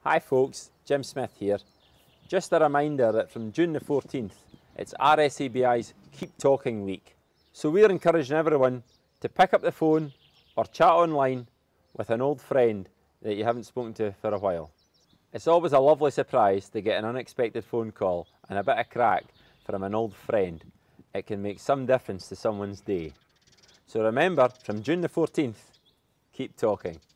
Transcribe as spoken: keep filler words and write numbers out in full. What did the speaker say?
Hi folks, Jim Smith here. Just a reminder that from June the fourteenth, it's R S A B I's Keep Talking Week. So we're encouraging everyone to pick up the phone or chat online with an old friend that you haven't spoken to for a while. It's always a lovely surprise to get an unexpected phone call and a bit of crack from an old friend. It can make some difference to someone's day. So remember, from June the fourteenth, keep talking.